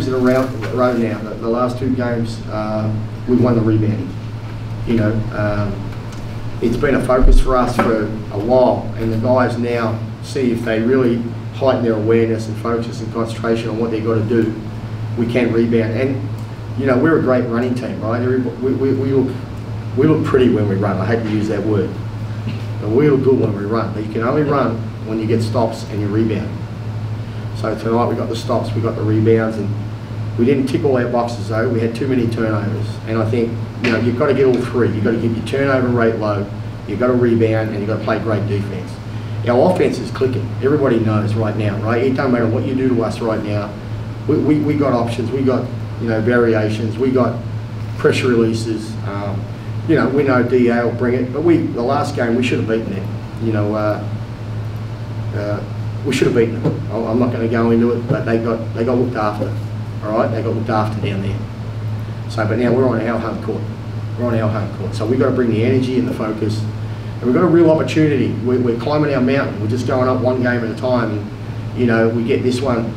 In a row now. The last 2 games, we've won the rebounding. You know, it's been a focus for us for a while, and the guys now see if they really heighten their awareness and focus and concentration on what they've got to do, we can rebound. And you know, we're a great running team, right? We look pretty when we run. I hate to use that word, but we look good when we run. But you can only run when you get stops and you rebound. So tonight we got the stops, we got the rebounds, and we didn't tick all our boxes though. We had too many turnovers, and I think, you know, you've got to get all 3. You've got to keep your turnover rate low, you've got to rebound, and you've got to play great defense. Our offense is clicking. Everybody knows right now, right? It don't matter what you do to us right now. We got options. We got, you know, variations. We got pressure releases. You know, we know DA will bring it, but the last game we should have beaten it. You know, we should have beaten them. I'm not going to go into it, but they got looked after. All right, they got looked after down there. So, but now we're on our home court. We're on our home court. So we've got to bring the energy and the focus, and we've got a real opportunity. We're climbing our mountain. We're just going up one game at a time. And, you know, we get this one,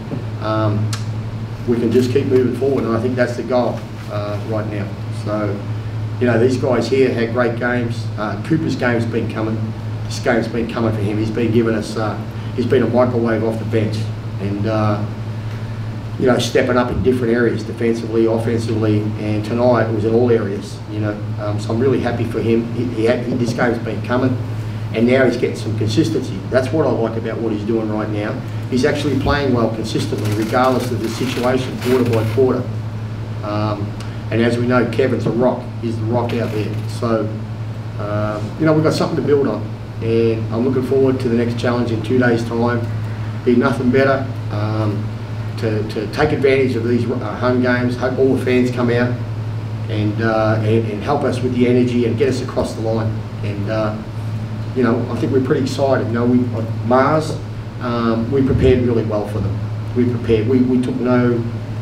we can just keep moving forward, and I think that's the goal right now. So, you know, these guys here had great games. Cooper's game's been coming. This game's been coming for him. He's been giving us. He's been a microwave off the bench, and you know, stepping up in different areas, defensively, offensively, and tonight it was in all areas. You know, so I'm really happy for him. This game's been coming, and now he's getting some consistency. That's what I like about what he's doing right now. He's actually playing well consistently, regardless of the situation, quarter by quarter. And as we know, Kevin's a rock. He's the rock out there. So, you know, we've got something to build on. And I'm looking forward to the next challenge in 2 days' time. Be nothing better to take advantage of these home games. Hope all the fans come out and help us with the energy and get us across the line. And you know, I think we're pretty excited. You know, Mars, we prepared really well for them. We prepared. We took no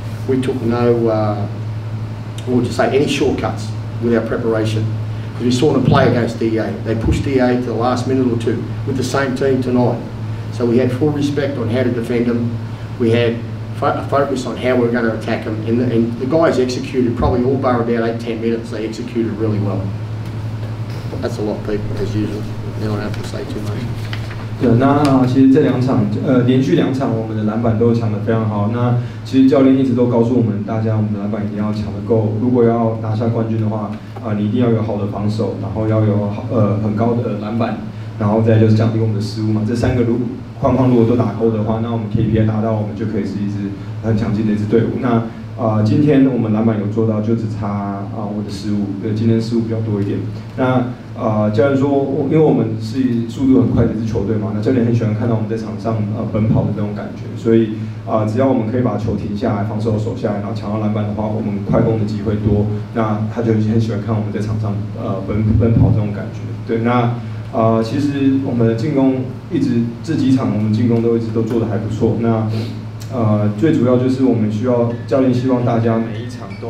what would you say, any shortcuts with our preparation. Because we saw them play against DA. They pushed DA to the last minute or 2 with the same team tonight. So we had full respect on how to defend them. We had a focus on how we were going to attack them. And the guys executed, probably all bar about 8-10 minutes, they executed really well. That's a lot of people, as usual. They don't have to say too much. 对，那其实这2场，连续2场，我们的篮板都抢得非常好。那其实教练一直都告诉我们大家，我们的篮板一定要抢得够。如果要拿下冠军的话，你一定要有好的防守，然后要有很高的篮板，然后再就是降低我们的失误嘛。这3个框如果都打勾的话，那我们 KPI 达到，我们就可以是一支很强劲的一支队伍。那今天我们篮板有做到，就只差我的失误，今天失误比较多一点。那教练说，因为我们是速度很快的一支球队嘛，那教练很喜欢看到我们在场上奔跑的这种感觉，所以只要我们可以把球停下来，防守守下来，然后抢到篮板的话，我们快攻的机会多，那他就很喜欢看我们在场上奔跑这种感觉。对，那其实我们的进攻一直这几场我们进攻都一直都做得还不错。那最主要就是我们需要教练希望大家每一场的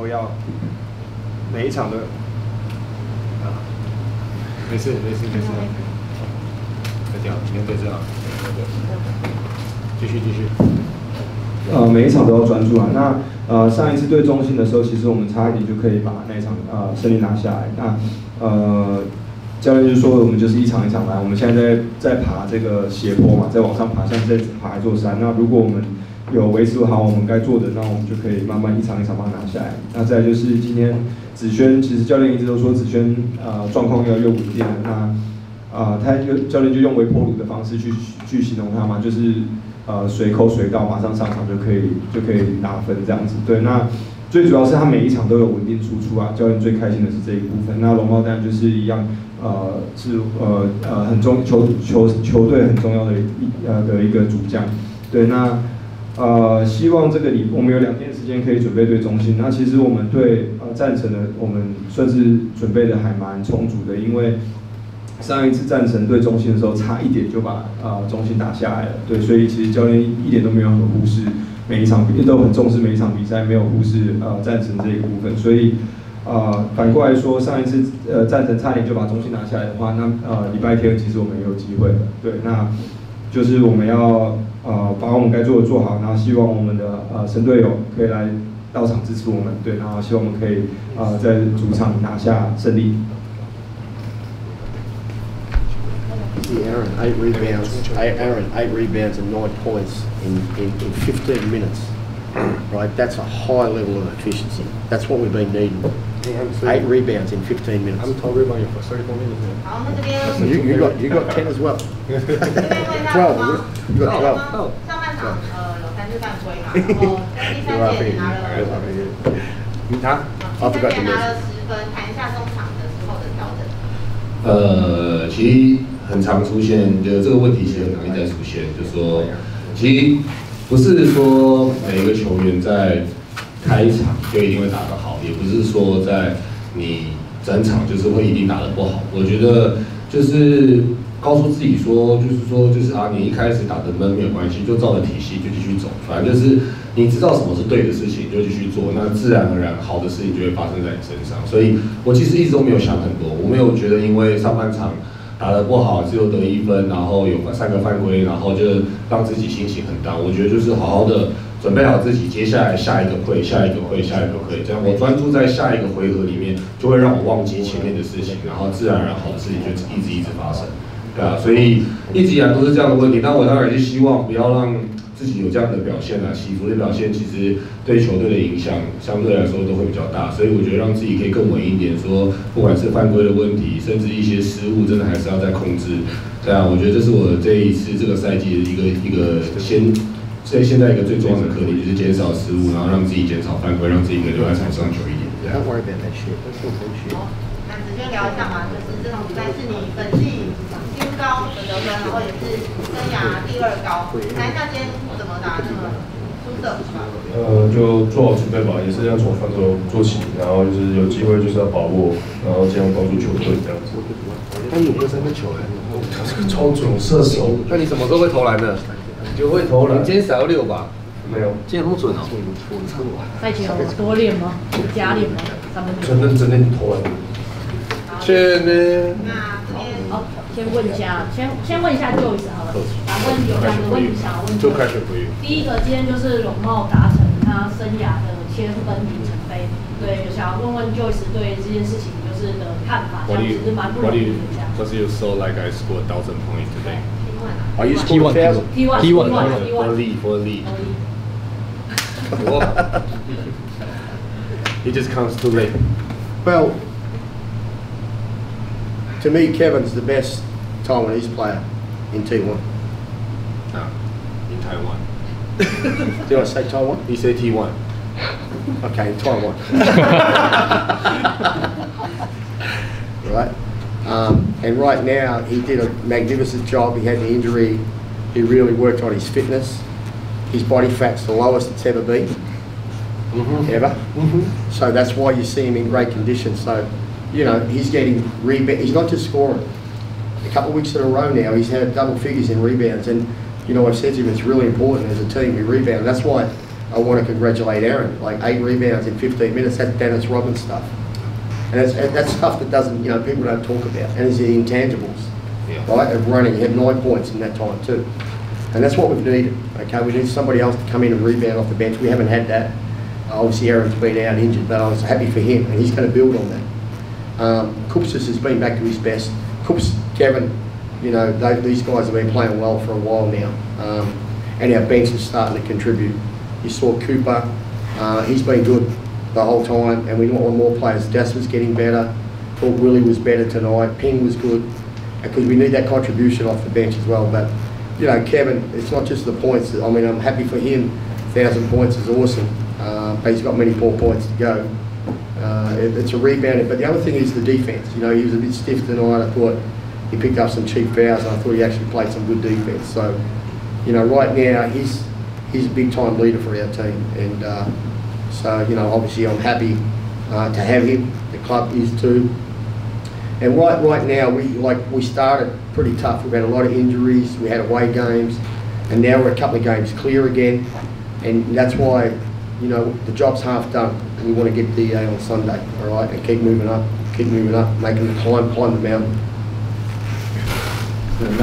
没事，再讲，你要对这样，继续。每一场都要专注啊。那上一次对中信的时候，其实我们差一点就可以把那一场胜利拿下来。那教练就说我们就是一场一场来，我们现在在爬这个斜坡嘛，在往上爬，像在爬一座山。那如果我们有维持好我们该做的，那我们就可以慢慢一场一场把它拿下来。那再来就是今天子轩，其实教练一直都说子轩状况越来越稳定了。那教练就用微波炉的方式去形容他嘛，就是随扣随到，马上上场就可以拿分这样子。对，那最主要是他每一场都有稳定输出啊，教练最开心的是这一部分。那龙猫当然就是一样，是球队很重要的一个主将。对，那希望这个我们有2天时间可以准备对中信。那其实我们对战城的我们算是准备的还蛮充足的，因为上一次战城对中信的时候，差一点就把中信打下来了。对，所以其实教练一点都没有很忽视每一场都很重视每一场比赛，没有忽视战城这一个部分。所以反过来说，上一次战城差点就把中信拿下来的话，那礼拜天其实我们也有机会的。对，那就是我们要把我们该做的做好，然后希望我们的神队友可以来到场支持我们，对，然后希望我们可以在主场拿下胜利。 See Aaron, 8 rebounds. Aaron, 8 rebounds and 9 points in 15 minutes. Right, that's a high level of efficiency. That's what we've been needing. 8 rebounds in 15 minutes. I'm told rebound for 34 minutes. 好，那这边 You got 10 as well. 这边问一下 12. 吗？ You got 12. 上半场有3次犯规嘛，然后第三节也拿了， 他第三节拿了10分，谈一下中场的时候的调整。 其实很常出现，就这个问题其实很容易再出现，就是说，其实不是说每一个球员在开场就一定会打得好，也不是说在你整场就是会一定打得不好。我觉得就是告诉自己说，就是你一开始打得闷没有关系，就照着体系就继续走，反正就是你知道什么是对的事情就继续做，那自然而然好的事情就会发生在你身上。所以我其实一直都没有想很多，我没有觉得因为上半场打得不好，只有得1分，然后有3个犯规，然后就让自己心情很down。我觉得就是好好的准备好自己，接下来下一个会，这样我专注在下一个回合里面，就会让我忘记前面的事情，然后自然而然好的事情就一直发生。对啊，所以一直以来都是这样的问题。但我当然也是希望不要让自己有这样的表现啊，起伏的表现其实对球队的影响相对来说都会比较大。所以我觉得让自己可以更稳一点，说不管是犯规的问题，甚至一些失误，真的还是要再控制。对啊，我觉得这是我这一次这个赛季的一个现在一个最重要的课题，就是减少失误，然后让自己减少犯规，让自己可以留在场上久一点。 Don't worry about that shit. That's not bullshit. 那直接聊一下嘛，就是这场比赛是你本季新高的得分，然后也是生涯第2高。谈一下今天怎么打那么出色，是吧？ 就做好准备吧，也是要从防守做起，然后就是有机会就是要把握，然后这样帮助球队这样子。 他有个3分球他是个超准射手， 那你什么时候会投篮的？ 就会投篮。 你今天少要6吧？ 没有， 今天那么准哦。 赛前有多练吗？有加练吗？3分球。 很认真练投篮。 确呢？ 那这边好，先问一下Joyce好了，反正有2个问题想要问。 就开始不用。 第一个，今天就是容貌达成他生涯的1000分里程碑，对，想要问问 Joyce 对这件事情就是的看法，这样其实蛮不容易的这样。 Because you saw like I scored 1,000 points today. Are you scoring 1,000? For a lead. It just comes too late. Well, to me, Kevin's the best Taiwanese player in T1. In Taiwan. Did I say Taiwan? He said T1. Okay, in Taiwan. Right? And right now, he did a magnificent job. He had the injury. He really worked on his fitness. His body fat's the lowest it's ever been. Ever. So that's why you see him in great condition. So, you know, he's getting rebound. He's not just scoring. A couple of weeks in a row now, he's had double figures in rebounds. And, you know, I've said to him, it's really important as a team we rebound. That's why I want to congratulate Aaron. Like 8 rebounds in 15 minutes, that's Dennis Robbins stuff. And that's stuff that doesn't, you know, people don't talk about. And it's the intangibles, right, of running. He had 9 points in that time too. And that's what we've needed, okay? We need somebody else to come in and rebound off the bench. We haven't had that. Obviously, Aaron's been out injured, but I was happy for him, and he's going to build on that. Kupsis has been back to his best. Kups, Kevin, you know, these guys have been playing well for a while now. And our bench is starting to contribute. You saw Cooper, he's been good the whole time, and we want more players. Das was getting better. Thought Willie was better tonight. Ping was good, because we need that contribution off the bench as well. But you know, Kevin, it's not just the points. I mean, I'm happy for him. 1,000 points is awesome, but he's got many more points to go. It's a rebounding, but the other thing is the defense. You know, he was a bit stiff tonight. I thought he picked up some cheap fouls, and I thought he actually played some good defense. So, you know, right now he's a big time leader for our team, and so you know, obviously I'm happy to have him. The club is too. And right now we started pretty tough. We've had a lot of injuries. We had away games, and now we're a couple of games clear again, and that's why, you know, the job's half done. We want to get DA on Sunday, all right, and keep moving up, making the climb the mountain. 那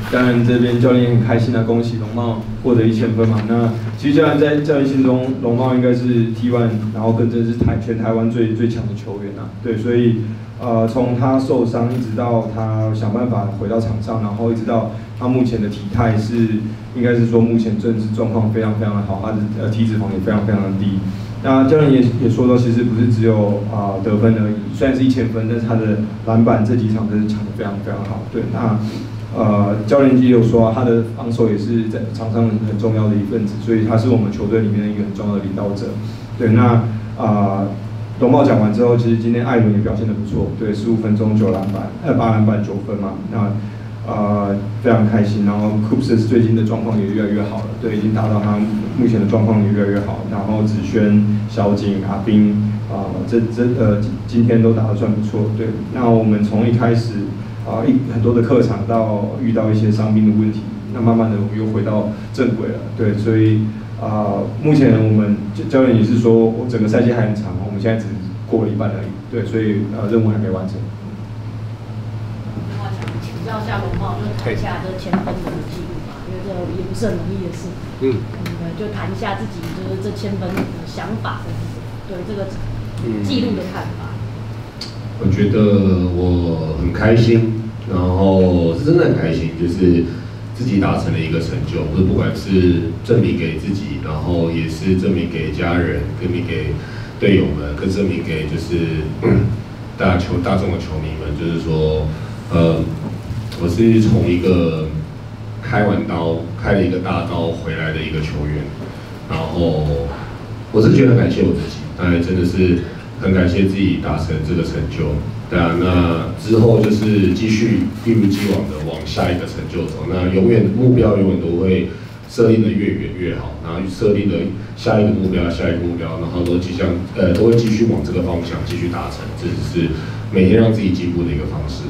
当然这边教练也很开心啊，恭喜龙茂获得1000分嘛。那其实教练在教练心中，龙茂应该是 T1，然后更正是全台湾最强的球员啊。对，所以从他受伤一直到他想办法回到场上，然后一直到他目前的体态应该是说目前正是状况非常非常的好，他的体脂肪也非常非常的低。那教练也说到，其实不是只有得分而已，虽然是1000分，但是他的篮板这几场真是抢得非常非常好。对，那教练也有说他的防守也是在场上很重要的一份子，所以他是我们球队里面的一个很重要的领导者。对，那龙茂讲完之后，其实今天艾伦也表现得不错，对，15分钟9篮板，8篮板9分嘛，那非常开心。然后 Coops 最近的状况也越来越好了，对，已经达到他目前的状况也越来越好。然后子轩、小景、阿斌今天都打得算不错，对。那我们从一开始很多的客场到遇到一些伤病的问题，那慢慢的我们又回到正轨了，对，所以目前我们教练也是说，整个赛季还很长，我们现在只过了一半而已，对，所以任务还没完成。 另外想请教一下龙茂，就谈一下这1000分的记录嘛，因为这也不是很容易的事。就谈一下自己就是这1000分的想法跟对这个记录的看法。 我觉得我很开心，然后是真的很开心，就是自己达成了一个成就，不管是证明给自己，然后也是证明给家人，证明给队友们，更证明给就是大众的球迷们，就是说，我是从一个开了一个大刀回来的一个球员，然后我是觉得很感谢我自己，当然真的是很感谢自己达成这个成就。对啊，那之后就是继续一如既往的往下一个成就走。那目标永远都会设定的越远越好，然后设定的下一个目标，然后都会继续往这个方向继续达成。这只是每天让自己进步的一个方式。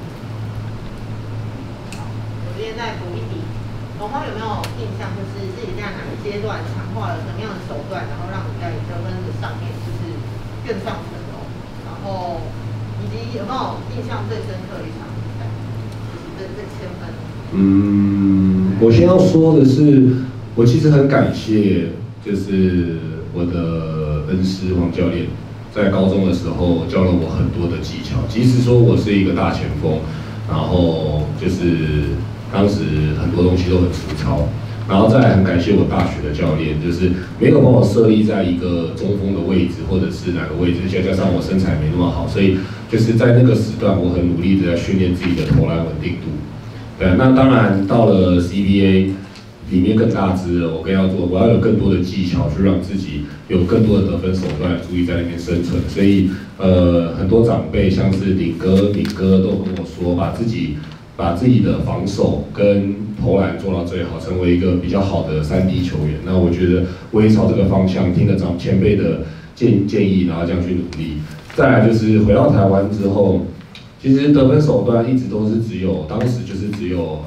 我这边再补一题，龙猫有没有印象，就是自己在哪个阶段强化了什么样的手段，然后让你在得分的上面就是更上层楼，然后以及有没有印象最深刻的一场比赛，就是这1000分？ 我先要说的是，我其实很感谢，就是我的恩师黄教练，在高中的时候教了我很多的技巧。即使说我是一个大前锋，然后就是当时很多东西都很粗糙。然后再来很感谢我大学的教练，就是没有帮我设立在一个中锋的位置，或者是哪个位置，再加上我身材没那么好，所以就是在那个时段，我很努力的在训练自己的投篮稳定度。对，那当然到了 CBA 里面更大只了，我要有更多的技巧去让自己有更多的得分手段，足以在那边生存。所以很多长辈像是敏哥都跟我说，把自己的防守跟投篮做到最好，成为一个比较好的3D 球员。那我觉得我也朝这个方向，听了前辈的建议，然后这样去努力。再来就是回到台湾之后，其实得分手段一直都是当时就是只有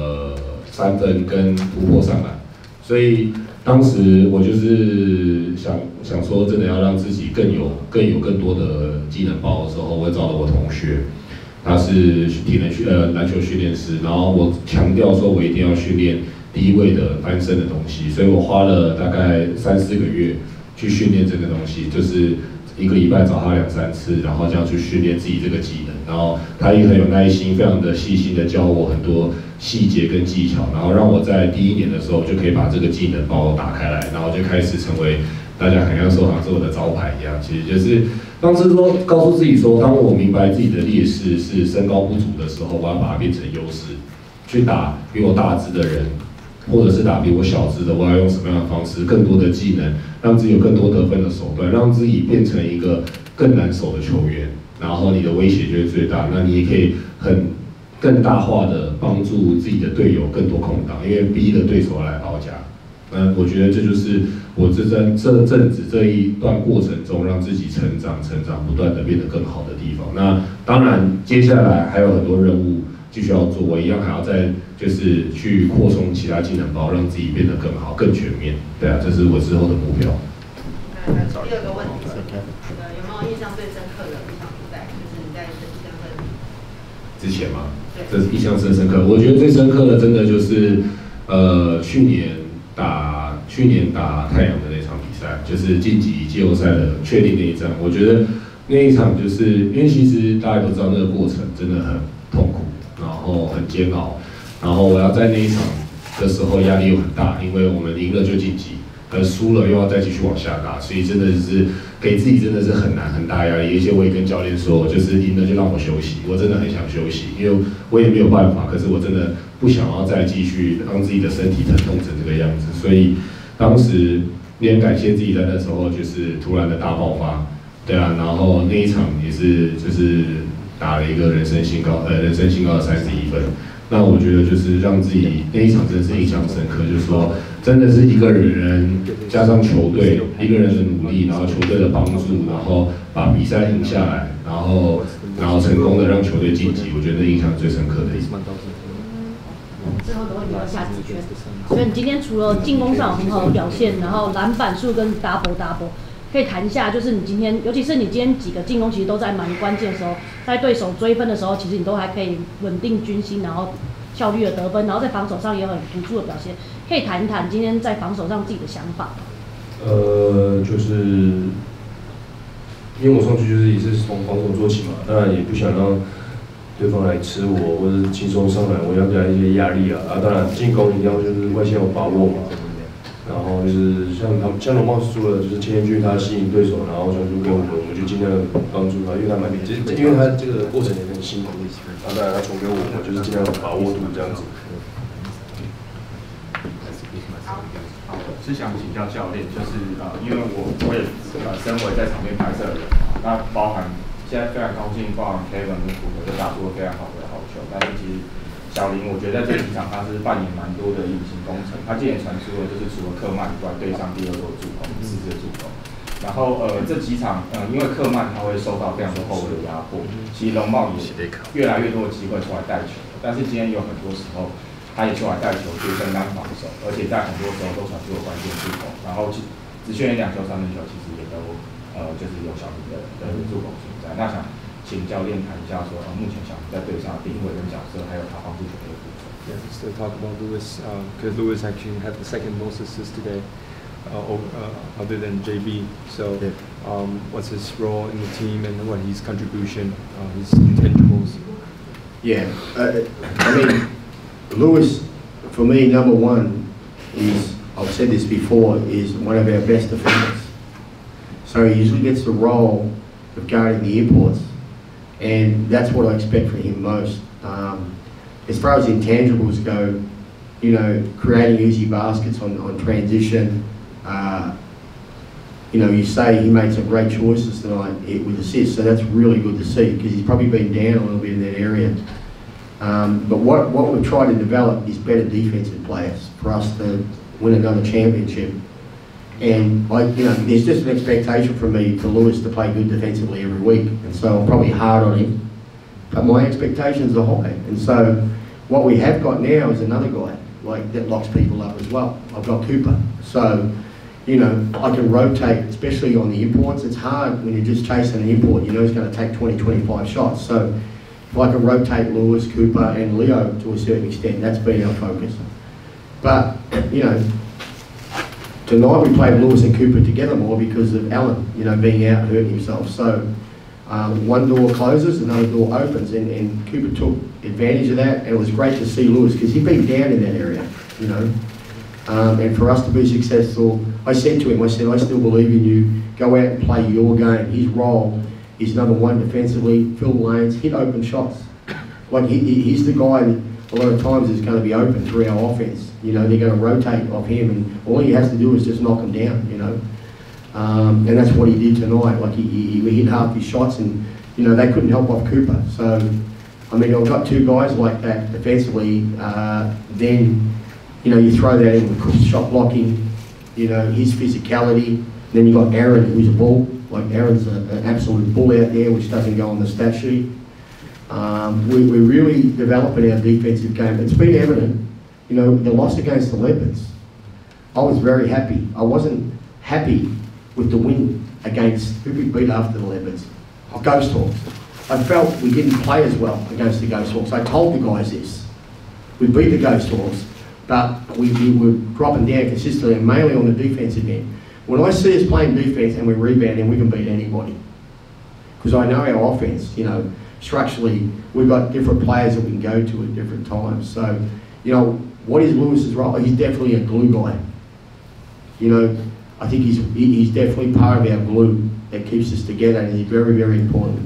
3分跟突破上篮，所以当时我就是想说，真的要让自己更多的技能包的时候，我找了我同学。他是篮球训练师，然后我强调说，我一定要训练低位的翻身的东西，所以我花了大概3-4个月去训练这个东西，就是1个礼拜找他2-3次，然后这样去训练自己这个技能。然后他也很有耐心，非常的细心的教我很多细节跟技巧，然后让我在第1年的时候就可以把这个技能包打开来，然后就开始成为大家很像收藏是我的招牌一样。其实就是当时说告诉自己说，当我明白自己的劣势是身高不足的时候，我要把它变成优势，去打比我大只的人，或者是打比我小只的，我要用什么样的方式，更多的技能，让自己有更多得分的手段，让自己变成一个更难守的球员，然后你的威胁就会最大，那你也可以更大化的帮助自己的队友更多空档，因为逼着对手来包夹。我觉得这就是我这阵子这一段过程中，让自己成长，不断的变得更好的地方。那当然，接下来还有很多任务继续要做，我一样还要再就是去扩充其他技能包，让自己变得更好、更全面。对啊，这是我之后的目标。 第2个问题，有没有印象最深刻的一场比赛？就是在1000分里。 之前嘛，这是印象深刻。我觉得最深刻的真的就是去年打太阳的那场比赛，就是晋级季后赛的确定那一战。我觉得那一场就是因为其实大家都知道那个过程真的很痛苦，然后很煎熬，然后我要在那一场的时候压力又很大，因为我们赢了就晋级，而输了又要再继续往下打，所以真的是给自己真的是很大压力。而且我也跟教练说，就是赢了就让我休息，我真的很想休息，因为我也没有办法，可是我真的不想要再继续让自己的身体疼痛成这个样子，所以当时也很感谢自己在那时候就是突然的大爆发，对啊，然后那一场也是就是打了一个人生新高的31分。那我觉得就是让自己那一场真的是印象深刻，就是说真的是一个人加上球队一个人的努力，然后球队的帮助，然后把比赛赢下来，然后成功的让球队晋级，我觉得印象最深刻的一次。 最后的问题要下几圈，所以你今天除了进攻上有很好的表现，然后篮板数跟 double， 可以谈一下，就是你今天，尤其是你今天几个进攻其实都在蛮关键的时候，在对手追分的时候，其实你都还可以稳定军心，然后效率的得分，然后在防守上也有很突出的表现，可以谈一谈今天在防守上自己的想法。 就是因为我上去就是也是从防守做起嘛，当然也不想让对方来吃我，或者是轻松上来，我要给他一些压力啊。当然进攻一定要就是外线有把握嘛。然后就是像龙茂说的，就是千钧他吸引对手，然后传出给我们就尽量帮助他，因为他蛮因为他这个过程也很辛苦，然后当然他传给我们就是尽量把握度这样子。 是想请教教练，就是因为我也身为在场边拍摄的人嘛，那包含现在非常高兴，包含 Kevin 跟楚可都打出了非常好的好球，但是其实小林我觉得在这几场他是扮演蛮多的隐形工程，他今年传出了就是除了克曼以外对上第2多助攻，4次的助攻，然后这几场因为克曼他会受到非常多后卫的压迫，其实龙茂也越来越多的机会出来带球，但是今天有很多时候。他也出来带球去分担防守，而且在很多时候都传出了关键助攻，然后只缺2球3分球，其实也都就是有小林的助攻存在。那想请教练谈一下说，目前小林在队上的定位跟角色，还有他帮助球队的部分。 Yeah, let's talk about Lewis because Lewis actually had the second most assists today, other than JB. So, what's his role in the team and what his contribution, his intangibles? Yeah, I mean. Lewis, for me, number one is, I've said this before, is one of our best defenders. So he usually gets the role of guarding the imports, and that's what I expect from him most. As far as intangibles go, you know, creating easy baskets on transition, you know, you say he made some great choices tonight with assists, so that's really good to see because he's probably been down a little bit in that area. But what we've tried to develop is better defensive players for us to win another championship. And you know, there's just an expectation from me for Lewis to play good defensively every week, and so I'm probably hard on him. But my expectations are high, and so what we have got now is another guy like that locks people up as well. I've got Cooper, so you know I can rotate, especially on the imports. It's hard when you're just chasing an import. You know he's going to take 20, 25 shots. So if I can rotate Lewis, Cooper and Leo to a certain extent, that's been our focus. But, you know, tonight we played Lewis and Cooper together more because of Allen, you know, being out hurting himself. So one door closes, another door opens, and Cooper took advantage of that, and it was great to see Lewis because he'd been down in that area, you know. And for us to be successful, I said to him, I said, I still believe in you, go out and play your game. His role is number one defensively, fill lanes, hit open shots. Like he's the guy that a lot of times is going to be open through our offense. You know, they're going to rotate off him, and all he has to do is just knock him down. You know, and that's what he did tonight. Like he hit half his shots, and you know they couldn't help off Cooper. So, I mean, I've got two guys like that defensively. Then, you know, you throw that in with Cook's shot blocking. You know, his physicality. Then you got Aaron, who's a bull. Like Aaron's an absolute bull out there, which doesn't go on the stat sheet. We're really developing our defensive game. It's been evident, you know, the loss against the Leopards. I was very happy. I wasn't happy with the win against who we beat after the Leopards. Ghost Hawks. I felt we didn't play as well against the Ghost Hawks. I told the guys this. We beat the Ghost Hawks, but we were dropping down consistently and mainly on the defensive end. When I see us playing defence and we're rebounding, we can beat anybody. Because I know our offence, you know, structurally, we've got different players that we can go to at different times. So, you know, what is Lewis's role? He's definitely a glue guy. You know, I think he's definitely part of our glue that keeps us together, and he's very, very important.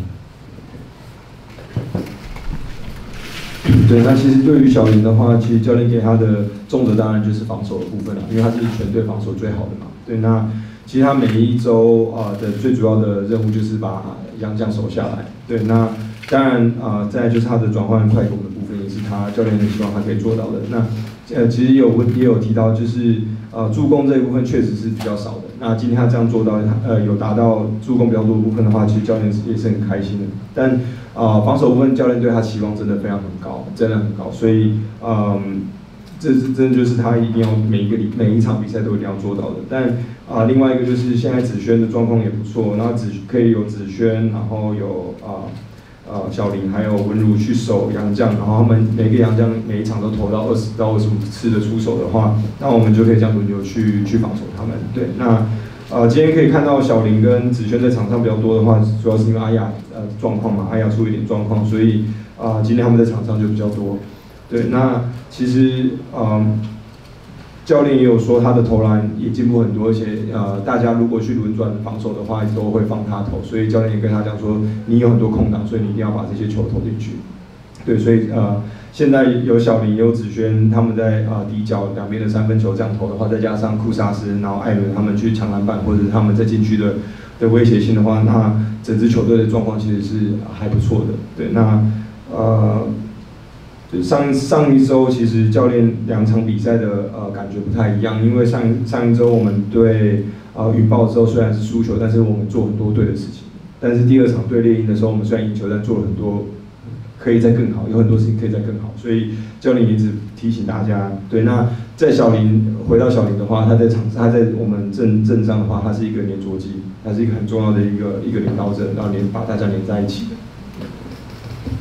对，那其实对于小林的话，其实教练给他的重责当然就是防守的部分了，因为他是全队防守最好的嘛。对，那其实他每一周的最主要的任务就是把洋将守下来。对，那当然再来就是他的转换快攻的部分，也是他教练很希望他可以做到的。那其实也有提到，就是助攻这一部分确实是比较少的。那今天他这样做到，有达到助攻比较多的部分的话，其实教练也是很开心的。但防守部分教练对他期望真的非常很高，真的很高，所以这真的就是他一定要每一场比赛都一定要做到的。但另外一个就是现在子轩的状况也不错，然后可以有子轩，然后有小林还有文如去守洋将，然后他们每个洋将每一场都投到20到25次的出手的话，那我们就可以这样轮流去防守他们。对，那今天可以看到小林跟子轩在场上比较多的话，主要是因为阿雅状况嘛，阿雅出一点状况，所以今天他们在场上就比较多。对，那其实教练也有说他的投篮也进步很多，而且大家如果去轮转防守的话，都会放他投，所以教练也跟他讲说，你有很多空档，所以你一定要把这些球投进去。对，所以现在有小林也有子轩，他们在底角两边的3分球这样投的话，再加上库萨斯，然后艾伦他们去抢篮板，或者是他们在禁区的威胁性的话，那整支球队的状况其实是还不错的。对，那上一周其实教练2场比赛的感觉不太一样，因为上一周我们对云豹之后虽然是输球，但是我们做很多对的事情。但是第2场对猎鹰的时候，我们虽然赢球，但做了很多可以再更好，有很多事情可以再更好。所以教练也一直提醒大家，对。那回到小林的话，他在我们阵上的话，他是一个黏着剂，他是一个很重要的一个领导者，然后把大家连在一起的。